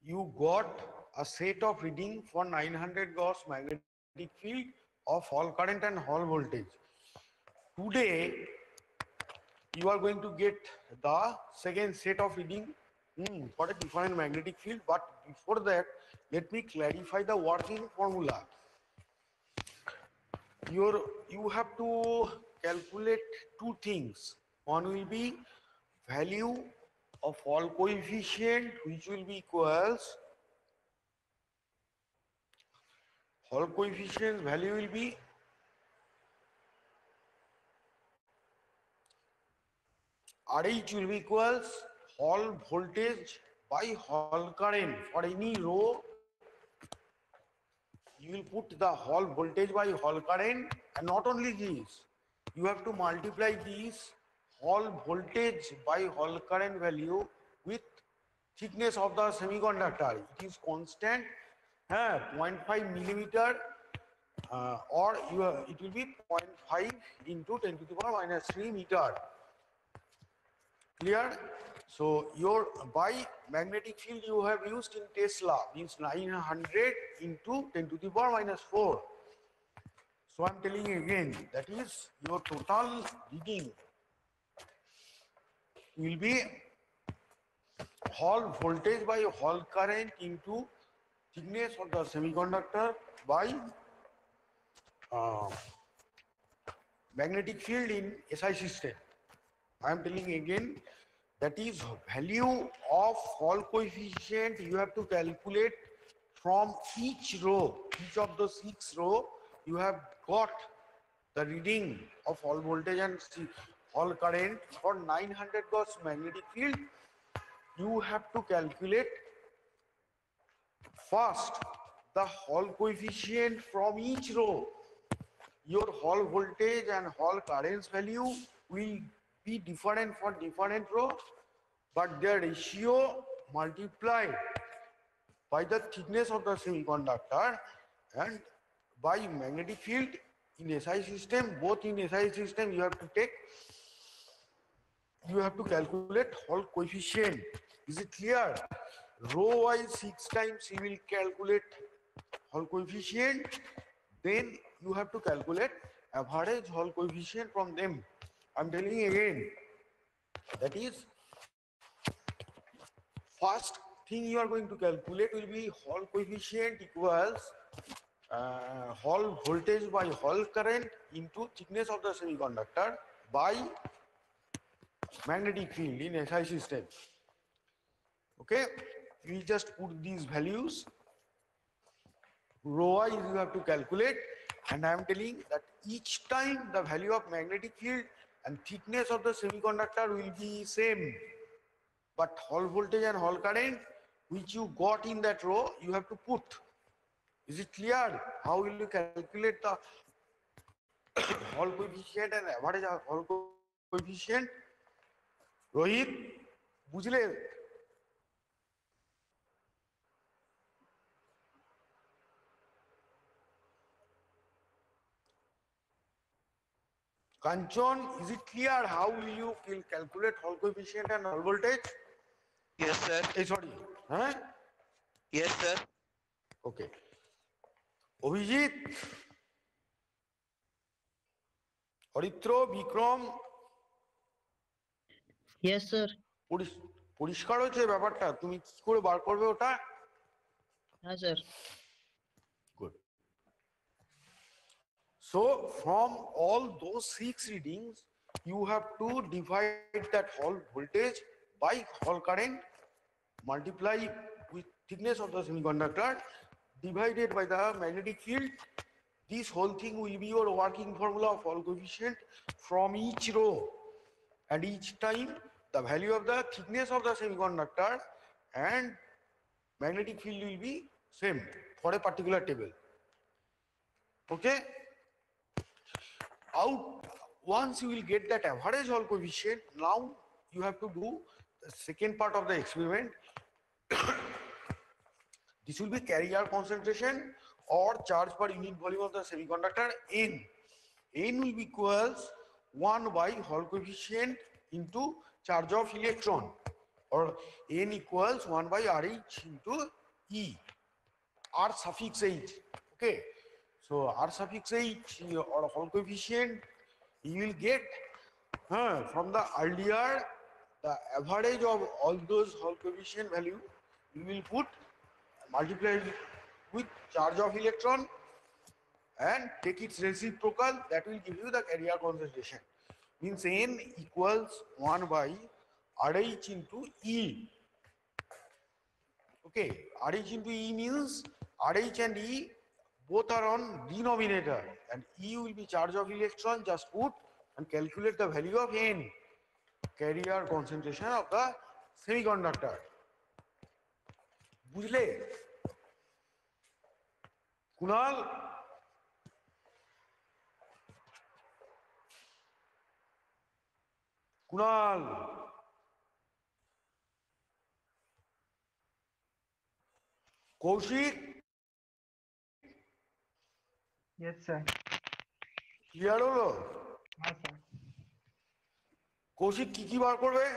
you got a set of reading for 900 Gauss magnetic field of Hall current and Hall voltage. Today, you are going to get the second set of reading for a different magnetic field. But before that, let me clarify the working formula. You have to calculate two things. One will be value of Hall coefficient, which will be equals Hall coefficient value will be RH will be equals Hall voltage by Hall current. For any row, you will put the Hall voltage by Hall current, and not only this, you have to multiply this Hall voltage by Hall current value with thickness of the semiconductor. It is constant, 0.5 millimeter, or it will be 0.5 into 10 to the power minus 3 meter. Clear? So your by magnetic field you have used in Tesla means 900 into 10 to the power minus 4. So I'm telling you again, that is your total reading will be Hall voltage by Hall current into thickness of the semiconductor by uh, magnetic field in SI system. I am telling again, that is value of Hall coefficient you have to calculate from each row. Each of the 6 row you have got the reading of Hall voltage and Hall current for 900 Gauss magnetic field. You have to calculate first the Hall coefficient from each row. Your Hall voltage and Hall currents value will be different for different row, but their ratio multiplied by the thickness of the semiconductor and by magnetic field in SI system. Both in SI system you have to calculate Hall coefficient. Is it clear? Row wise 6 times you will calculate Hall coefficient, then you have to calculate average Hall coefficient from them. I'm telling you again, that is, first thing you are going to calculate will be Hall coefficient equals Hall voltage by Hall current into thickness of the semiconductor by magnetic field in SI system. Okay, we just put these values. Row wise you have to calculate, and I am telling that each time the value of magnetic field and thickness of the semiconductor will be same, but Hall voltage and Hall current which you got in that row you have to put. Is it clear? How will you calculate the Hall coefficient and average Hall coefficient? Rohit, বুঝলে? Kanchan, is it clear how will you calculate Hall coefficient and Hall voltage? Yes, sir. Sorry. Huh? Yes, sir. Okay. Abhijit, হরিত্র, Vikram, Yes, sir. পরিষ্কার হয়েছে ব্যাপারটা? তুমি কি করে বার করবে ওটা? Yes, sir. Good. So from all those 6 readings, you have to divide that Hall voltage by Hall current, multiply with thickness of the semiconductor, divided by the magnetic field. This whole thing will be your working formula of Hall coefficient from each row, and each time the value of the thickness of the semiconductor and magnetic field will be same for a particular table. Okay? Once you will get that average Hall coefficient, now you have to do the second part of the experiment. This will be carrier concentration or charge per unit volume of the semiconductor N. N will be equals 1 by Hall coefficient into charge of electron. or N equals 1 by RH into E, R suffix H. Okay, so R suffix H or Hall coefficient, you will get from the earlier the average of all those Hall coefficient value, you will put multiply with charge of electron and take its reciprocal, that will give you the carrier concentration. Means N equals 1 by RH into E. Okay, RH into E means RH and E both are on denominator and E will be charge of electron, just put and calculate the value of N, carrier concentration of the semiconductor. বুঝলে? Kunal, Kunal, Koushik, Yes, sir. Clear হলো? Yes, sir. Koushik কি কি বার করবে?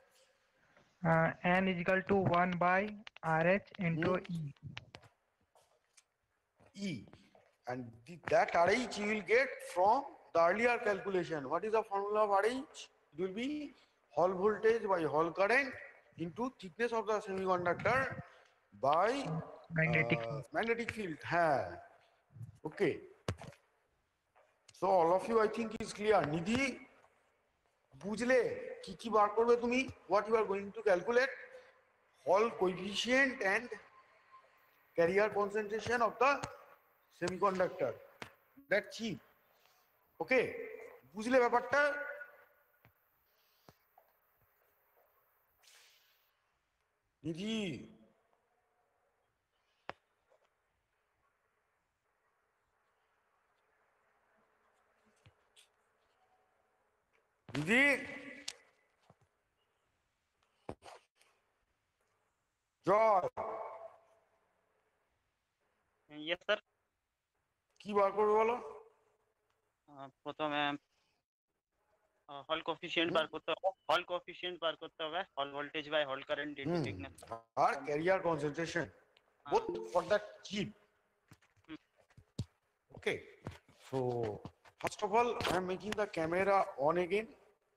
N is equal to 1 by RH into E. E, and that RH you will get from the earlier calculation. What is the formula of RH? It will be Hall voltage by Hall current into thickness of the semiconductor by Magnetic field. magnetic field. Okay, so all of you I think is clear. Nidhi, বুঝলে কি কি বার করবে তুমি? What you are going to calculate? Hall coefficient and carrier concentration of the semiconductor. That's cheap. Okay, বুঝলে ব্যাপারটা? নিধি, নিধি, জয়, Yes, sir. কি বার করবে বলো? প্রথমে হল কোফিশিয়েন্ট বার করতে হবে, হল কোফিশিয়েন্ট বার করতে হবে, Hall voltage by Hall current into thickness আর carrier concentration, both for that cheap. Okay, so first of all I am making the camera on again.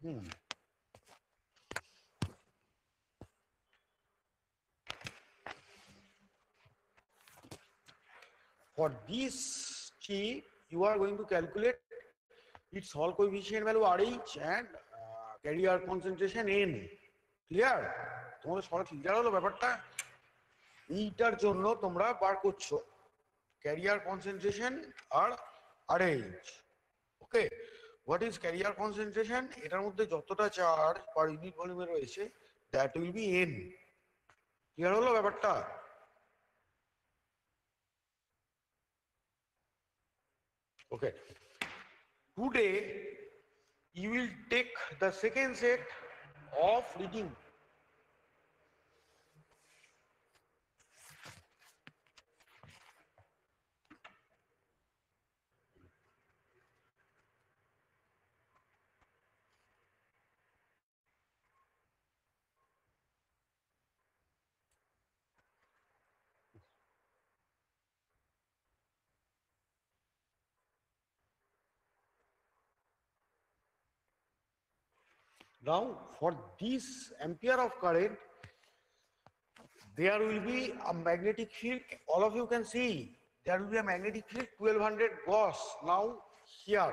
For this chip you are going to calculate its Hall coefficient value RH and carrier concentration N. Clear? তোমাদের সবাই clear হলো ব্যাপারটা? এইটার জন্য তোমরা বার করছো carrier concentration R RH. Okay, what is carrier concentration? এটার মধ্যে যতটা চার্জ পার ইউনিট ভলিউমে রয়েছে that will be N. Clear হলো ব্যাপারটা? Okay, today you will take the second set of reading. Now for this ampere of current, there will be a magnetic field. All of you can see there will be a magnetic field 1200 Gauss. Now here,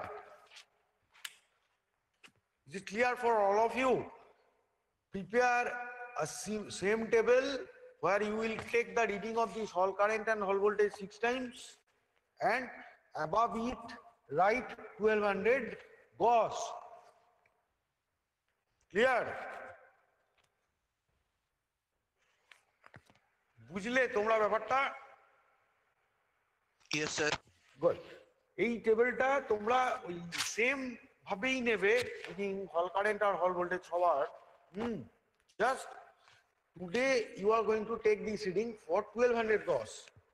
is it clear for all of you? Prepare a same table where you will take the reading of this Hall current and Hall voltage 6 times, and above it write 1200 Gauss. Clear? বুঝলে তোমরা ব্যাপারটা? Yes, sir. Good. এই টেবিলটা তোমরা ওই same ভাবেই নেবে, হল কারেন্ট আর হল ভোল্টেজ সবার। Just today you are going to take this reading for 1200 Gauss.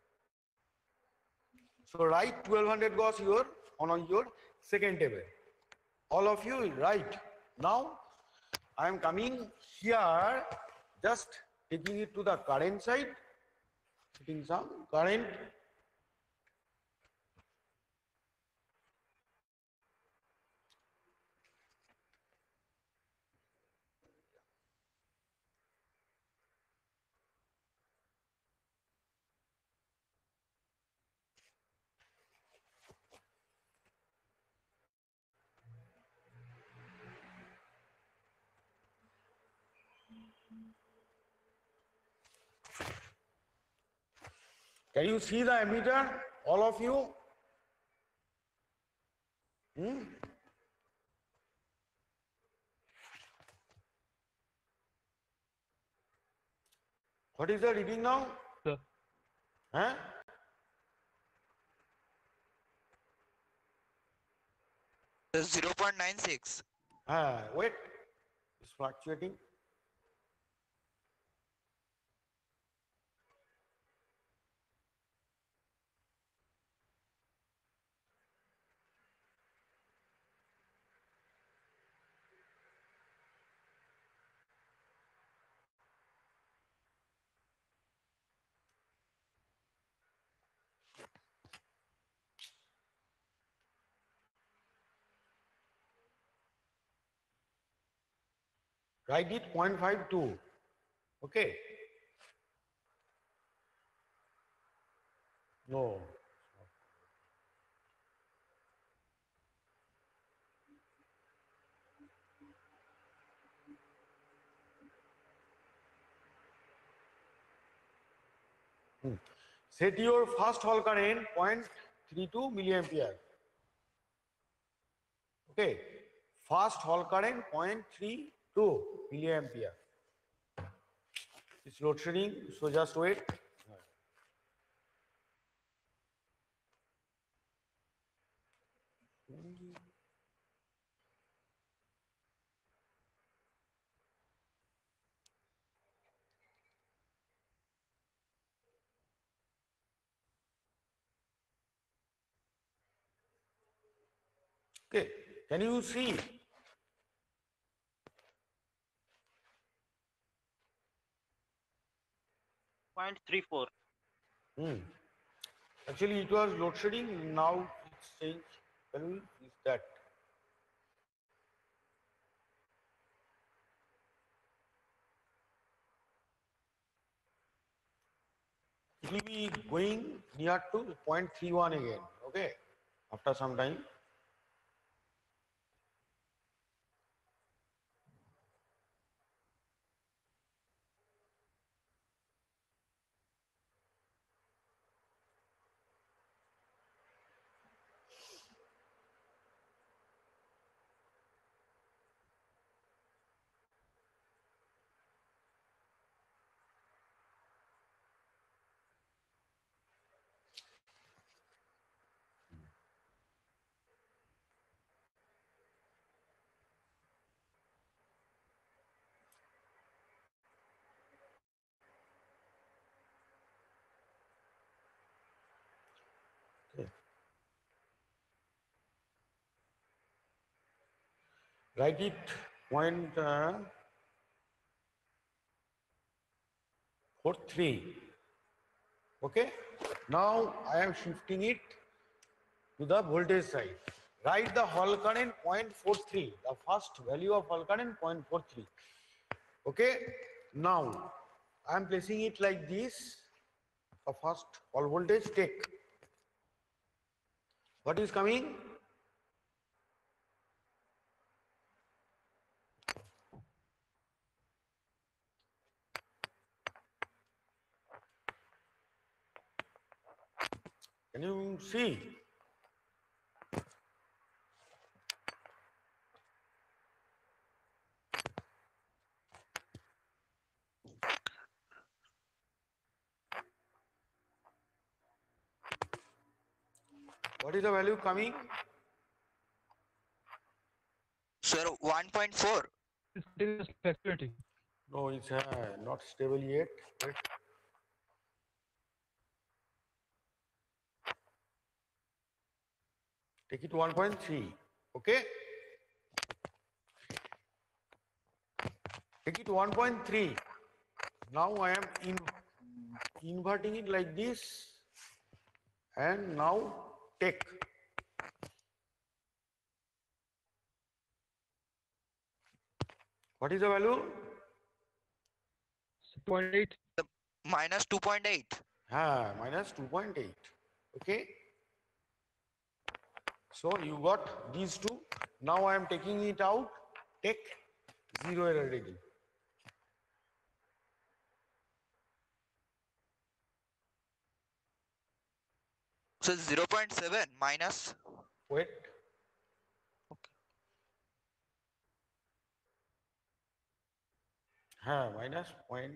So write 1200 Gauss on your second table. All of you will write. Now I am coming here just taking it to the current side, putting some current. Can you see the ammeter, all of you? What is the reading now? Sir. Huh? The 0.96. Wait, it's fluctuating. Write it 0.52. Okay. No. Set your first Hall current 0.32 milliampere. Okay. First Hall current 0.32 milliampere. It's load shedding, so just wait. Okay, can you see? Point 34. Actually, it was load shedding. Now it's changed. Can we? Is that? It will be going near to 0.31 again. Okay, after some time. Okay. Write it 0.43. Okay. Now I am shifting it to the voltage side. Write the Hall current 0.43. The first value of Hall current 0.43. Okay. Now I am placing it like this. The first Hall voltage take. What is coming? Can you see? What is the value coming? Sir, 1.4. It is fluctuating. No, it's not stable yet. Wait. Take it 1.3. Okay. Take it 1.3. Now I am inverting it like this, and now take. What is the value? 0.8. Minus 2.8. Minus 2.8. Okay. So you got these two. Now I am taking it out. Take, zero error reading. So 0.7 minus. Wait. Minus point.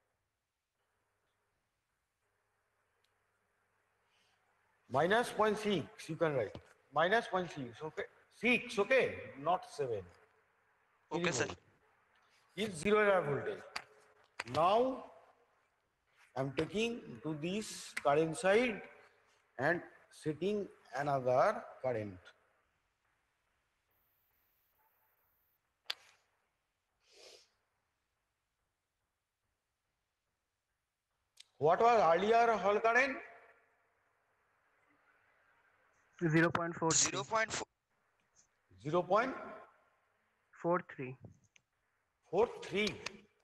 Minus 0.6, you can write. Minus 0.6, okay? 6, okay? Not 7. Very Okay, sir. good. Is zero error voltage. Now, I'm taking to this current side and setting another current. What was earlier Hall current? 0.43. 0.4. 43. 0.43.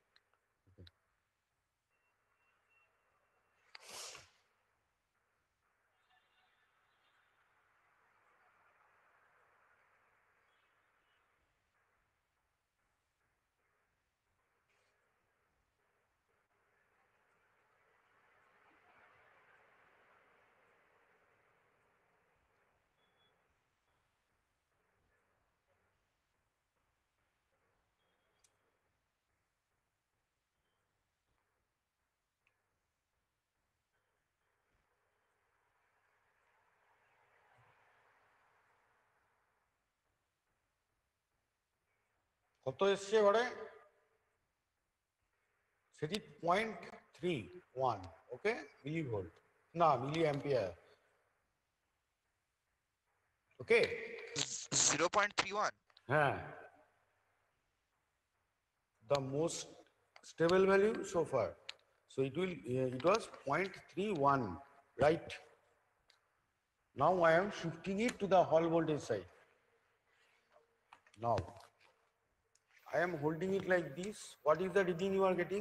কত এসছে এবারে? সেটি 0.31, okay? Millivolt, না milliampere, okay? 0.31. The most stable value so far. So it was 0.31, right? Now I am shifting it to the Hall voltage side. Now I am holding it like this. What is the reading you are getting?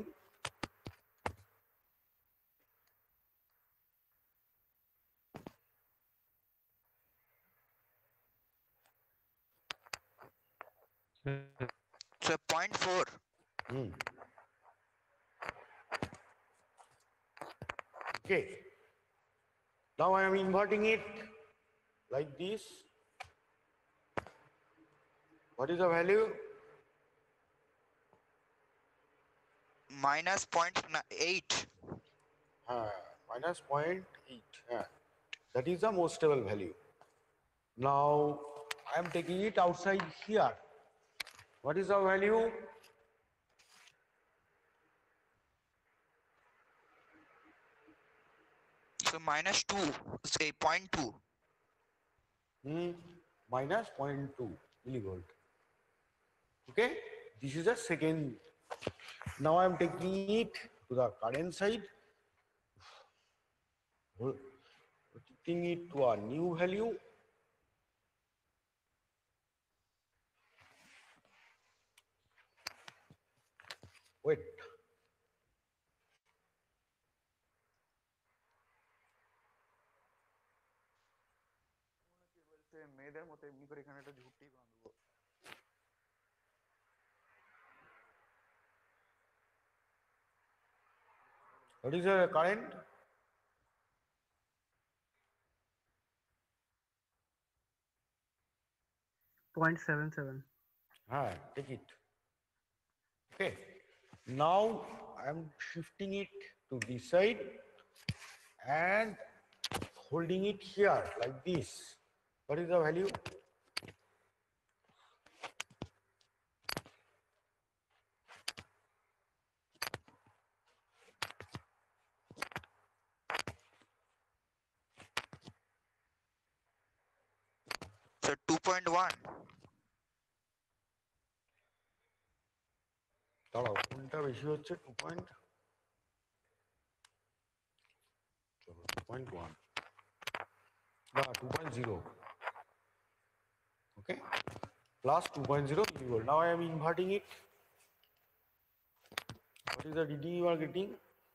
So 0.4. Okay. Now I am inverting it like this. What is the value? Minus 0.8. Minus 0.8. That is the most stable value. Now I am taking it outside here. What is the value? So minus 2. Say 0.2. Minus 0.2 millivolt. Okay, this is the second. Now I am taking it to the current side, taking it to a new value. Wait. মেয়েদের মতো এমনি করে এখানে একটা ঝুঁটি বাঁধবো। What is the current? .77. Take it. Okay. Now I am shifting it to this side and holding it here like this. What is the value? So 2.1. দাঁড়াও, কোনটা বেশি হচ্ছে? 2 point 0.1. No, 2.0. Okay. Plus 2.0 millivolt. Now I am inverting it. What is the reading you are getting?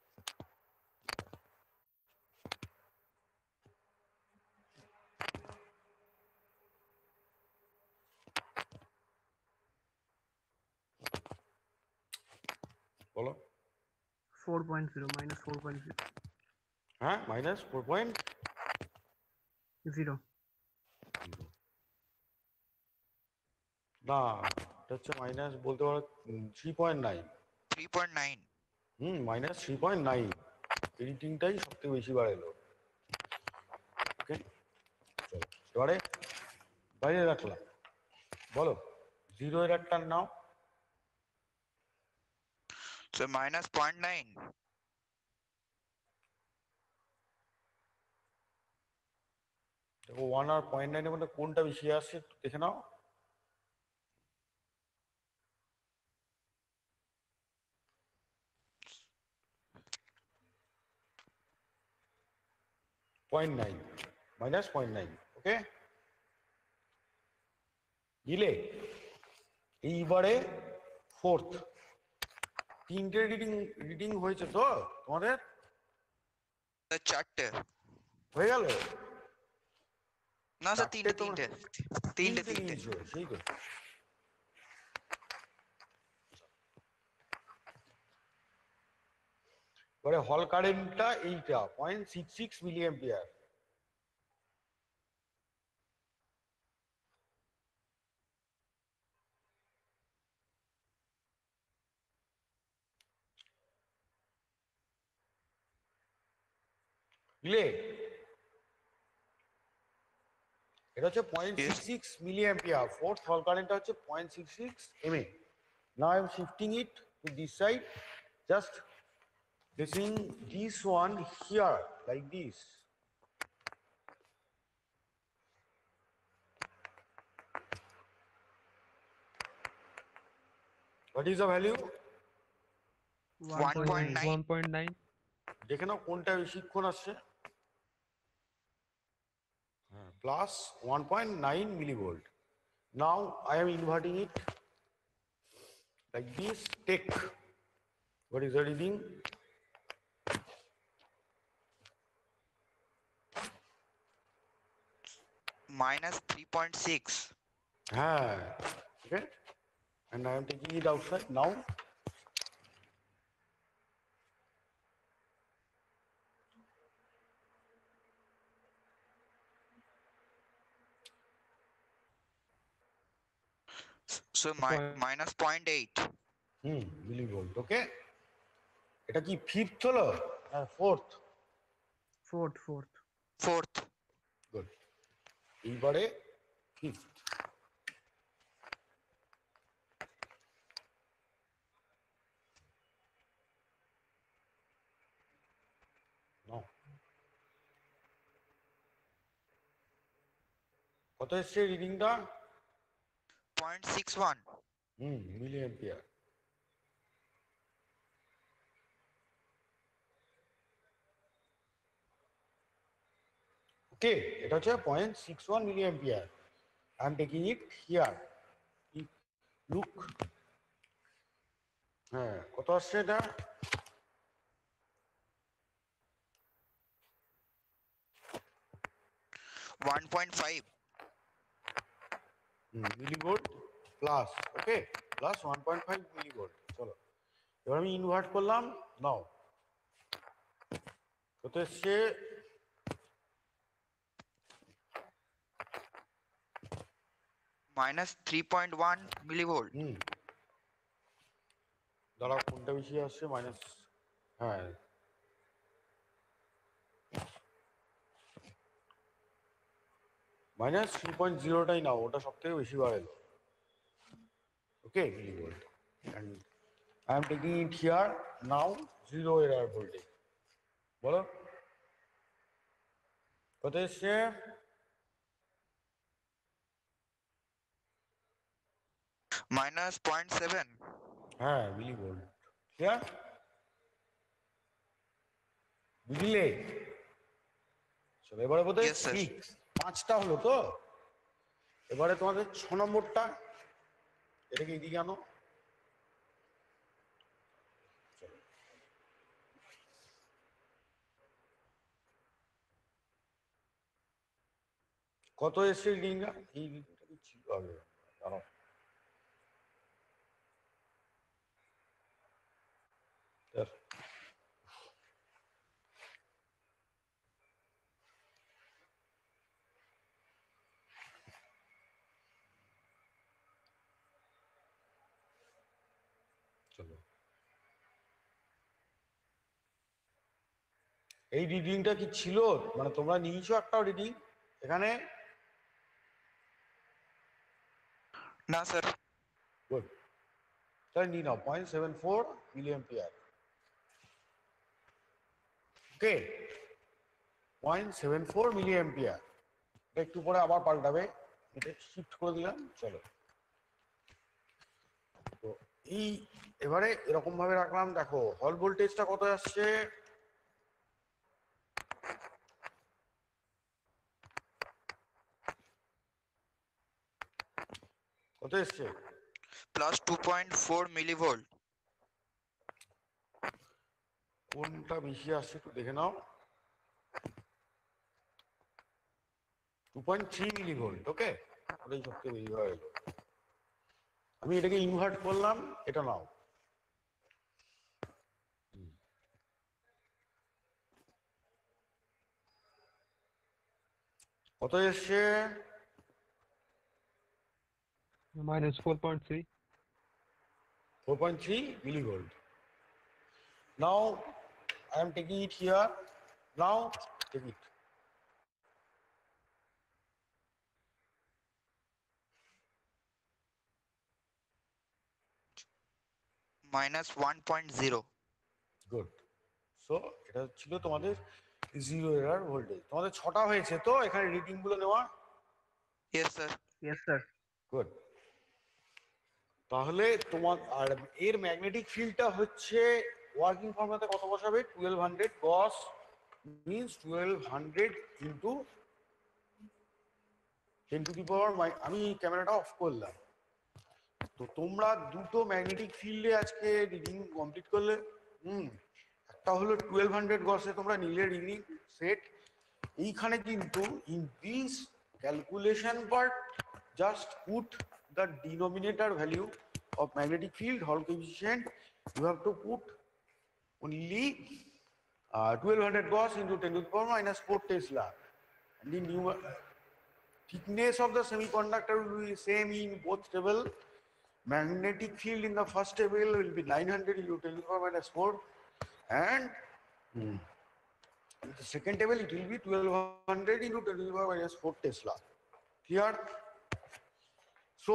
Follow? 4.0 minus 4.0. Huh? Minus 4.0. 0. না এটা হচ্ছে minus বলতে পারো 3.9 3.9. Minus 3.9 এডিটিংটাই সব থেকে বেশি বাড়ালো ওকে চলো এবারে বাইরে রাখলাম বলো 0 এর একটা নাও So minus 0.9. দেখো 1 আর 0.9 এর মধ্যে কোনটা বেশি আসছে একটু দেখে নাও .9 minus 0.9 ওকে দিলে এইবারে ফোর্থ তিনটে রিডিং হয়েছে তো তোমাদের The চারটে হয়ে গেল না স্যার চারটে তিনটে তোমরা- তিনটে তিনটে তিনটে নিয়েছো, সেই তো এবারে হল কারেন্টটা এইটা 0.66 মিলি অ্যাম্পিয়ার বুঝলে এটা হচ্ছে 0.66 মিলি অ্যাম্পিয়ার ফোর্থ হল কারেন্টটা হচ্ছে 0.66 mA now I am shifting it to this side just placing this one here like this what is the value 1.9. 1.9. দেখে নাও কোনটা বেশিক্ষণ আসছে plus 1.9 millivolt now I am inverting it like this take what is the reading Minus 3.6. okay and I am taking it outside now So Point- minus 0.8. millivolt okay এটা কি fifth হলো হ্যাঁ fourth Fourth. Fourth. Good এইবারে fifth কত এসছে রিডিংটা 0.61. Milliampere ওকে এটা হচ্ছে 0.61 milliampere I am taking it here look হ্যাঁ কত আসছে এটা 1.5. Millivolt plus okay plus 1.5 millivolt চলো এবার আমি ইনভার্ট করলাম নাও কত এসছে Minus 3.1 millivolt. দাঁড়াও কোনটা বেশি আসছে মাইনাস হ্যাঁ মাইনাস 3.0টাই নাও ওটা সব থেকে বেশি বাড়ালো okay millivolt and I am taking it here now 0 error voltage বলো কত এসছে Minus 0.7. হ্যাঁ মিলিভোল্ট ক্লিয়ার বুঝলে চলো এবারে বোধহয় Yes, sir. 6 5টা হলো তো, এবারে তোমাদের 6 নম্বরটা, এটাকে এদিকে আনো। চলো। কত এসছে রিডিংটা? এই রিডিংটা কি ছিল আগে? দাঁড়াও। চলো এই রিডিংটা কি ছিল? মানে তোমরা নিয়েছো একটা রিডিং এখানে? না স্যার। গুড, তাহলে নিয়ে নাও 0.74 মিলিঅ্যাম্পিয়ার। ওকে, 0.74 মিলিঅ্যাম্পিয়ার। একটু পরে আবার পাল্টাবে, এটা শিফট করে দিলাম। চলো, তো এই এবারে এরকম ভাবে রাখলাম। দেখো হল ভোল্টেজটা কত আসছে? কত এসছে? Plus 2.4 millivolt. কোনটা বেশি আসছে একটু দেখে নাও। 2.3 মিলিভোল্ট। ওকে, ওটাই সবচেয়ে বেশি হয়ে গেল। আমি এটাকে ইনভার্ট করলাম, এটা নাও। কত এসছে? minus 4.3. 4.3 millivolt. Now I am taking it here. Now take it. minus 1.0. Good. So এটা ছিল তোমাদের জিরো এরার ভোল্টেজ। তোমাদের 6টা হয়েছে তো এখানে রিডিং গুলো নেওয়া? Yes, sir. Yes, sir. Good. তাহলে তোমার আর এর ম্যাগনেটিক ফিল্ডটা হচ্ছে ওয়ার্কিং ফর্মুলাতে কত বসাবে? 1200 gauss means 1200 into 10 to the power. আমি ক্যামেরাটা অফ করলাম। তো তোমরা দুটো ম্যাগনেটিক ফিল্ডে আজকে রিডিং কমপ্লিট করলে। একটা হলো 1200 গসে তোমরা নিলে রিডিং সেট। এইখানে কিন্তু in this calculation part just put the denominator value of magnetic field Hall coefficient. You have to put only 1200 Gauss into 10 to the power minus 4 Tesla. And the thickness of the semiconductor will be same in both table. Magnetic field in the first table will be 900 into 10 to the power minus 4, and in the second table it will be 1200 into 10 to the power minus 4 Tesla. Clear? So,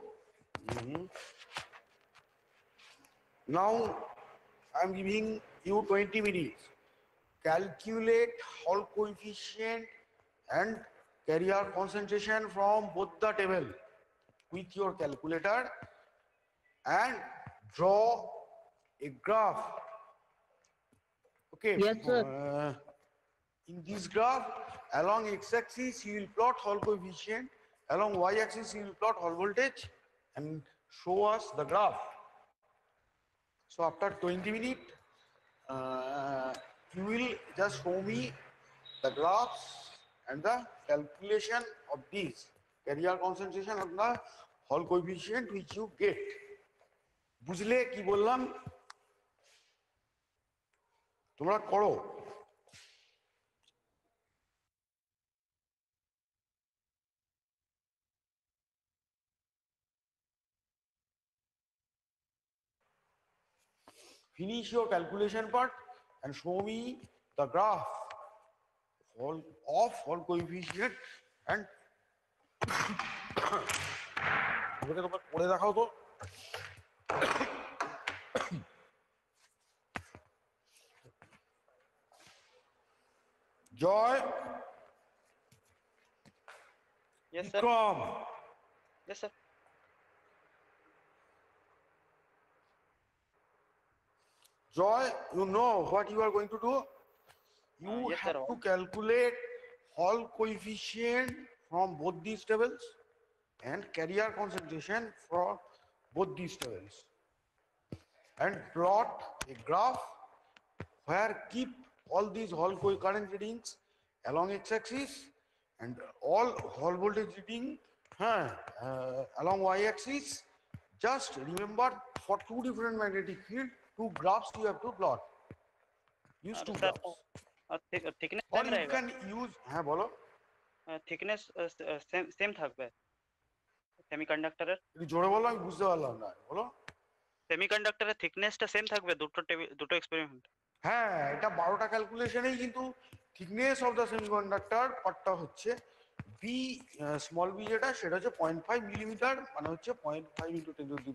now I am giving you 20 minutes. Calculate Hall coefficient and carrier concentration from both the table with your calculator and draw a graph. Okay. Yes, sir. In this graph, along x-axis you will plot Hall coefficient. Along y-axis, you will plot Hall voltage and show us the graph. So after 20 minutes, you will just show me the graphs and the calculation of these carrier concentration of the Hall coefficient which you get. বুঝলে কি বললাম? তোমরা করো। Finish your calculation part and show me the graph of Hall coefficient and তোমরা করে দেখাও তো। Joy, Yes, sir. Bikram, Yes, sir. Joy, you know what you are going to do? You Yes, have sir. to calculate Hall coefficient from both these tables and carrier concentration for both these tables, and plot a graph where keep all these Hall current readings along x-axis and all Hall voltage reading along y-axis. Just remember, for two different magnetic field, two graphs you have to plot. Use two sir graphs. Thickness Or same you रहेगा, can use, হ্যাঁ বলো, thickness same থাকবে সেমিকন্ডাক্টরের, একটু জোরে বলো, আমি বুঝতে পারলাম না, বলো। সেমিকন্ডাক্টরের থিকনেসটা সেম থাকবে দুটো এক্সপেরিমেন্ট। হ্যাঁ, এটা 12টা ক্যালকুলেশনেই কিন্তু থিকনেস অফ দ্য সেমিকন্ডাক্টর পার্টটা হচ্ছে বি, স্মল বি যেটা, সেটা হচ্ছে 0.5 মিলিমিটার, মানে হচ্ছে 0.5 ইন্টু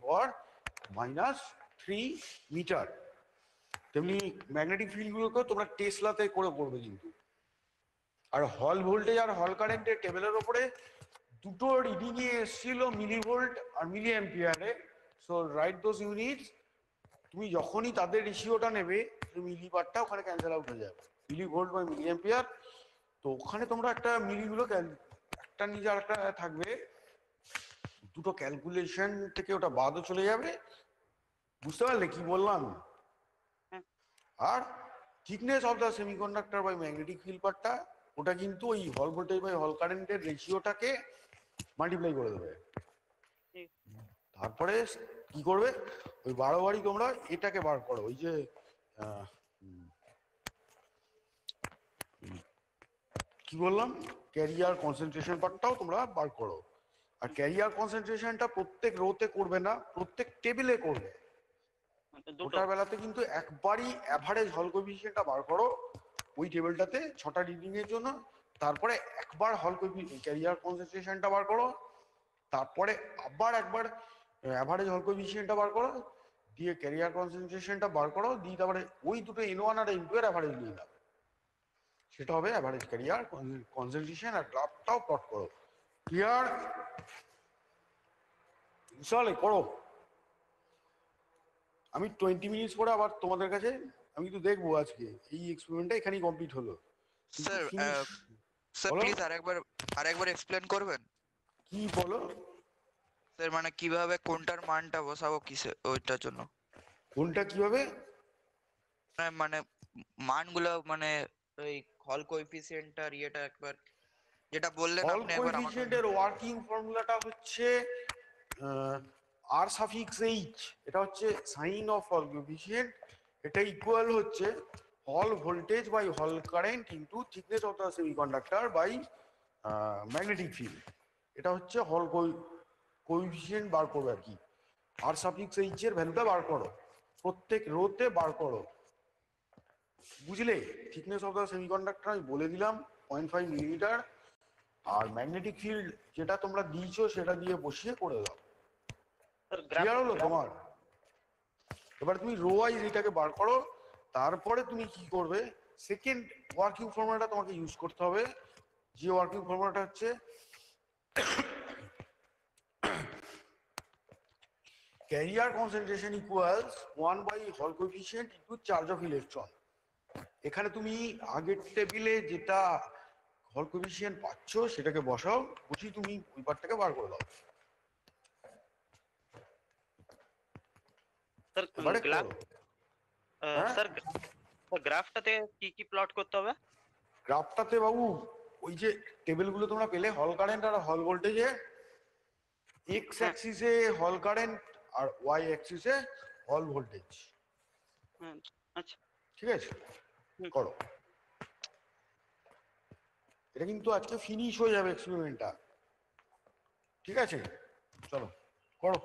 10⁻³ মিটার। তেমনি ম্যাগনেটিক ফিল্ডগুলোকেও তোমরা টেসলাতে করে পড়বে কিন্তু। আর হল ভোল্টেজ আর হল কারেন্টের টেবিলের ওপরে দুটো রিডিং এ এসেছিল মিলিভোল্ট আর মিলি অ্যাম্পিয়ারে। So right those units. তুমি যখনই তাদের রেশিওটা নেবে, মিলি পার্টটা ওখানে ক্যান্সেল আউট হয়ে যাবে, মিলি ভোল্ট বা মিলি অ্যাম্পিয়ার। তো ওখানে তোমরা একটা মিলিগুলো একটা নিজে আর একটা থাকবে, দুটো ক্যালকুলেশন থেকে ওটা বাদও চলে যাবে। বুঝতে পারলে কি বললাম? আর thickness of the semiconductor by magnetic field পার্টটা, ওটা কিন্তু ওই হল ভোল্টেজ বাই হল কারেন্টের রেশিওটাকে মাল্টিপ্লাই করে দেবে। তারপরে কি করবে, ওই বারোবারই তোমরা এটাকে বার করো, ওই যে কি বললাম, ক্যারিয়ার কনসেন্ট্রেশন পার্টটাও তোমরা বার করো। আর ক্যারিয়ার কনসেন্ট্রেশনটা প্রত্যেক রোতে করবে না, প্রত্যেক টেবিলে করবে। ওটার বেলাতে কিন্তু একবারই অ্যাভারেজ হল কোএফিসিয়েন্টটা বার করো ওই টেবিলটাতে 6টা রিডিং এর জন্য। তারপরে একবার হল ক্যারিয়ার কনসেন্ট্রেশনটা বার করো, তারপরে আবার একবার অ্যাভারেজ হল কোএফিসিয়েন্টটা বার করো, দিয়ে ক্যারিয়ার কনসেন্ট্রেশনটা বার করো, দিয়ে তারপরে ওই দুটো N1 আর N2 এর অ্যাভারেজ নিয়ে নাও, সেটা হবে অ্যাভারেজ ক্যারিয়ার কনসেন্ট্রেশন। আর গ্রাফটাও প্লট করো। ক্লিয়ার? চলে করো। আমি 20 মিনিটস পরে আবার তোমাদের কাছে আমি কিন্তু দেখবো আজকে এই এক্সপেরিমেন্টটা এখানেই কমপ্লিট হলো। স্যার স্যার বলো। প্লিজ আরেকবার এক্সপ্লেন করবেন? কি বলো? স্যার মানে কিভাবে কোনটার মানটা বসাবো কিসে ওইটার জন্য? কোনটা কিভাবে? মানে মানগুলো মানে ওই হল কোএফিসিয়েন্টটার ইয়েটা একবার যেটা বললেন হল আপনি একবার আমাকে। কোএফিসিয়েন্টের ওয়ার্কিং ফর্মুলাটা হচ্ছে আর সাফিক্স এইচ, এটা হচ্ছে সাইন অফ হল কোএফিসিয়েন্ট। এটা ইকুয়াল হচ্ছে Hall voltage by Hall current into thickness of the semiconductor by magnetic field. এটা হচ্ছে হল কোএফিসিয়েন্ট বার করবে আর কি। আর সাফিক্স এইচ এর ভ্যালুটা বার করো, প্রত্যেক রোতে বার করো। বুঝলে? থিকনেস অফ দ্য সেমিকন্ডাক্টর আমি বলে দিলাম 0.5 মিলিমিটার। আর ম্যাগনেটিক ফিল্ড যেটা তোমরা দিয়েছো সেটা দিয়ে বসিয়ে করে দাও। ক্লিয়ার হলো তোমার? এবার তুমি রো ওয়াইজ এটাকে বার করো। তারপরে তুমি কি করবে, সেকেন্ড ওয়ার্কিং ফর্মুলাটা তোমাকে ইউজ করতে হবে। যে ওয়ার্কিং ফর্মুলাটা হচ্ছে carrier concentration equals 1 by Hall coefficient into charge of electron. এখানে তুমি আগের টেবিলে যেটা হল কোএফিসিয়েন্ট পাচ্ছ সেটাকে বসাও, বসিয়ে তুমি ওই পার্টটাকে বার করে দাও। স্যার গ্রাফটাতে কি কি প্লট করতে হবে? গ্রাফটাতে বাবু ওই যে টেবিলগুলো তোমরা পেলে হল কারেন্ট আর হল ভোল্টেজে, এক্স অ্যাক্সিসে হল কারেন্ট আর ওয়াই অ্যাক্সিসে হল ভোল্টেজ। আচ্ছা ঠিক আছে, করো। এটা কিন্তু আজকে ফিনিশ হয়ে যাবে এক্সপেরিমেন্টটা। ঠিক আছে, চলো করো।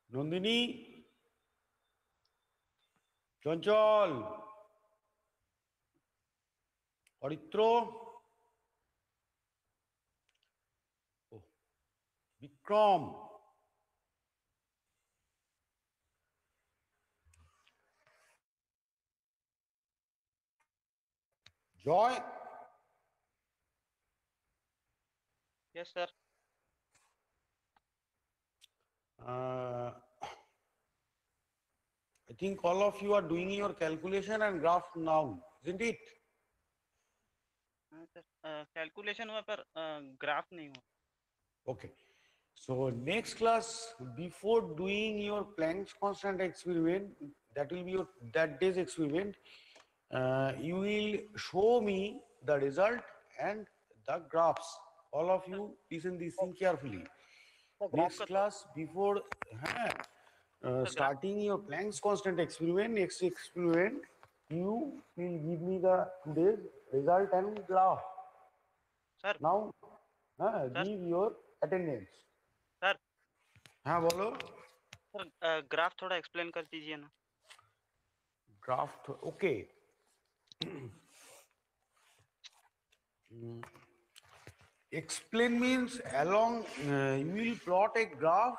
Nandini, Chanchal, Aritra, Vikram, Joy, Yes, sir. I think all of you are doing your calculation and graph now, isn't it? हाँ सर, कैलकुलेशन हुआ पर ग्राफ नहीं हुआ. Okay. So next class, before doing your Planck's constant experiment, that will be your that day's experiment, you will show me the result and the graphs. All of you listen this thing carefully. Next class, before starting your Planck's constant experiment, next experiment, you will give me the today's result and graph. Sir. Now, give your attendance. Sir. हाँ बोलो. Sir graph थोड़ा explain कर दीजिए ना. Graph, okay. Explain means along, you will plot a graph.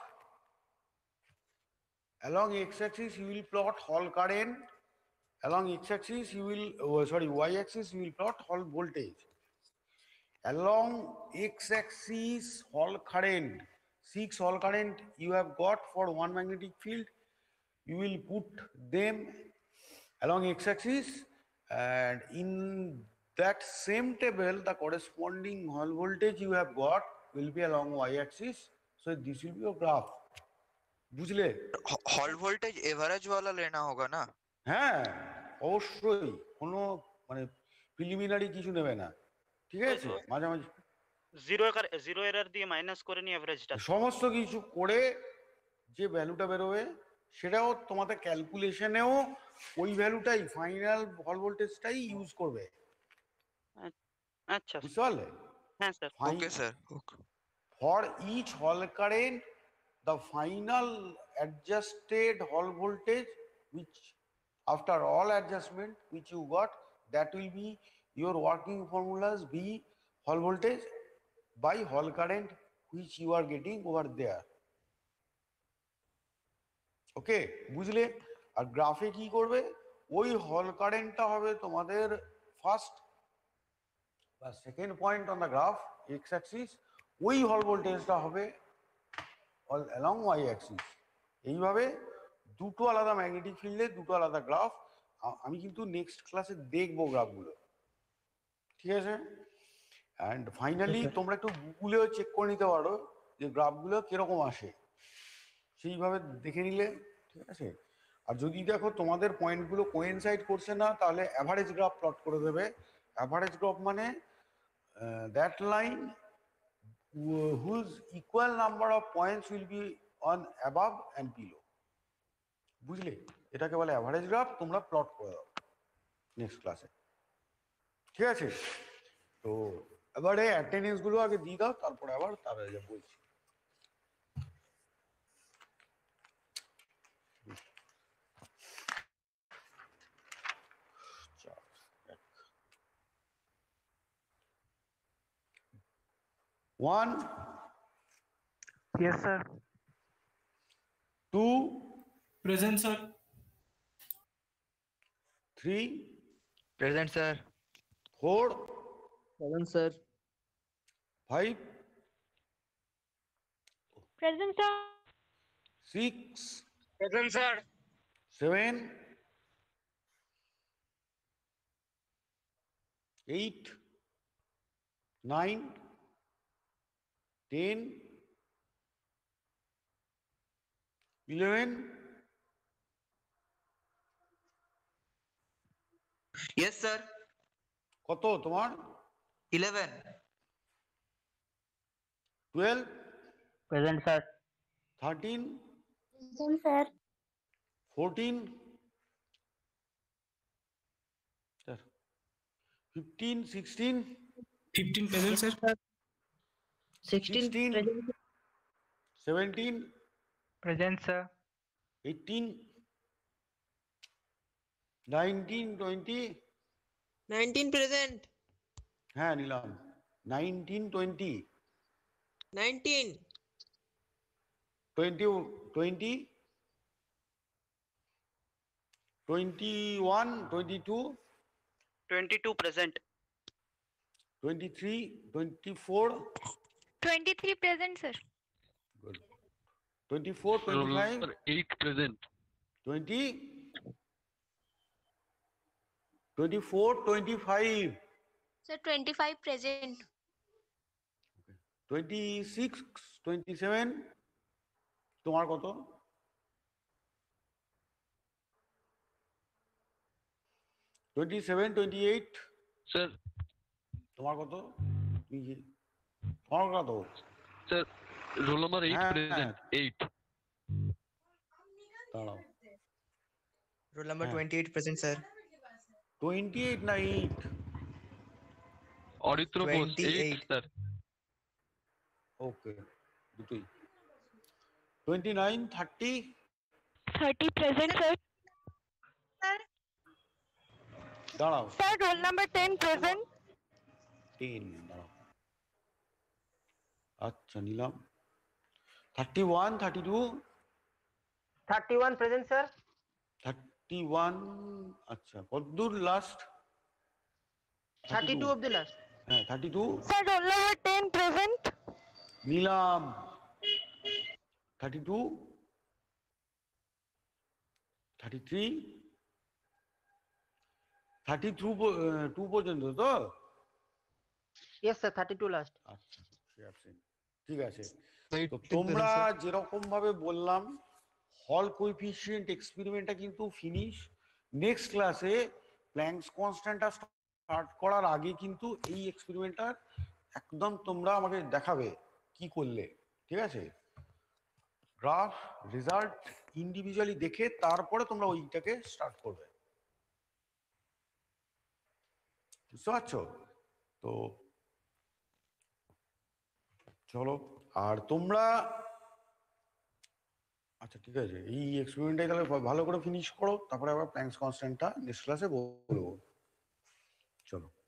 Along x-axis, you will plot Hall current. Along x-axis, you will, y-axis, you will plot Hall voltage. Along x-axis, Hall current, 6 Hall current you have got for one magnetic field. You will put them along x-axis, and in that same table, the corresponding Hall voltage you have got will be along y-axis. So this will be your graph. বুঝলে? হল voltage average वाला लेना होगा ना? হ্যাঁ অবশ্যই, কোনো মানে প্রিলিমিনারি কিছু নেবে না, ঠিক আছে? মাঝামাঝি জিরো এরর দিয়ে মাইনাস করে নি এভারেজটা. সমস্ত কিছু করে যে ভ্যালুটা বেরোবে সেটাও তোমাদের ক্যালকুলেশনেও ওই ভ্যালুটাই, ফাইনাল হল ভোল্টেজটাই ইউজ করবে। আচ্ছা বুঝতে পারলে? হ্যাঁ sir. Okay sir, okay. For each Hall current, the final adjusted Hall voltage, which after all adjustment which you got, that will be your working formulas, be Hall voltage by Hall current which you are getting over there. Okay, বুঝলে? আর গ্রাফে কি করবে, ওই হল কারেন্টটা হবে তোমাদের ফার্স্ট বা second point on the graph X axis, ওই হল ভোল্টেজটা হবে অল অ্যালং ওয়াই অ্যাক্সিস। এইভাবে দুটো আলাদা ম্যাগনেটিক ফিল্ডে দুটো আলাদা গ্রাফ, আমি কিন্তু নেক্সট ক্লাসে দেখবো গ্রাফগুলো, ঠিক আছে? অ্যান্ড ফাইনালি তোমরা একটু গুগলেও চেক করে নিতে পারো যে গ্রাফগুলো কিরকম আসে, সেইভাবে দেখে নিলে, ঠিক আছে? আর যদি দেখো তোমাদের পয়েন্টগুলো কোয়েনসাইড করছে না, তাহলে অ্যাভারেজ গ্রাফ প্লট করে দেবে। অ্যাভারেজ গ্রাফ মানে that line whose equal number of points will be on above and below. বুঝলে? এটাকে বলে অ্যাভারেজ গ্রাফ, তোমরা প্লট করে দাও নেক্সট ক্লাসে, ঠিক আছে? তো এবারে অ্যাটেন্ডেন্সগুলো আগে দিয়ে দাও, তারপরে আবার তারা বলছি। One, Yes, sir. two, Present, sir. three, present sir. four, Present, sir. five, Present, sir. six, Present, sir. seven, 8, 9, 10, 11, yes sir. কত তোমার? 11। 12, Present, sir. 13, Present, sir. 14, 15, 16, 15 present, sir. 16 16, present. 17, Present, sir. 18, 19, 20, 19 present. হ্যাঁ নিলাম 19, 20, 19. 20, 20, 21, 22, 22 present. 23, 24, 23 present, sir. good. 24, 25, 8 present. 20, 24, 25, Sir, 25 present. 26, 27, তোমার কত? 27, 28, Sir, তোমার কত? তোমার কত? sir, roll number 8 হ্যাঁ, present. 8. দাঁড়াও। Roll number হ্যাঁ। 28 present, sir. 28 না 8? Auditro post 8, 28. sir. ওকে, দুটোই। 29, 30, 30 present, sir. দাঁড়াও। Sir, roll number 10 present. 10, দাঁড়াও। আচ্ছা নিলাম। 31, 32, 31 present, sir. 31, আচ্ছা কতদূর লাস্ট? 32 of the last. হ্যাঁ 32, Sir, roll number 10 present. নিলাম 32, 33, 32 2 পর্যন্ত তো? Yes, sir. 32 last. আচ্ছা ঠিক আছে। তো তোমরা যেরকম ভাবে বললাম হল কোএফিসিয়েন্ট এক্সপেরিমেন্টটা কিন্তু ফিনিশ। নেক্সট ক্লাসে প্ল্যাঙ্কস কনস্ট্যান্টটা স্টার্ট করার আগে কিন্তু এই এক্সপেরিমেন্টটা একদম তোমরা আমাকে দেখাবে কি করলে, ঠিক আছে? গ্রাফ রেজাল্ট ইন্ডিভিজুয়ালি দেখে তারপরে তোমরা ওইটাকে স্টার্ট করবে, বুঝতে পারছো? তো চলো, আর তোমরা আচ্ছা ঠিক আছে, এই এক্সপেরিমেন্টটাই তাহলে ভালো করে ফিনিশ করো, তারপরে আবার প্ল্যাঙ্কস কনস্ট্যান্টটা নেক্সট ক্লাসে বলবো। চলো।